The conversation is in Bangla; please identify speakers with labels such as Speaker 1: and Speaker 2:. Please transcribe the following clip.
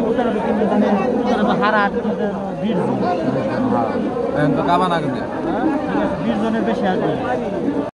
Speaker 1: উত্তরে কিন্তু জানে উত্তরে তো হারা 20 জন।
Speaker 2: হ্যাঁ তো কাবা না কিন্তু
Speaker 1: ঠিক আছে 20 জনের বেশি আসবে।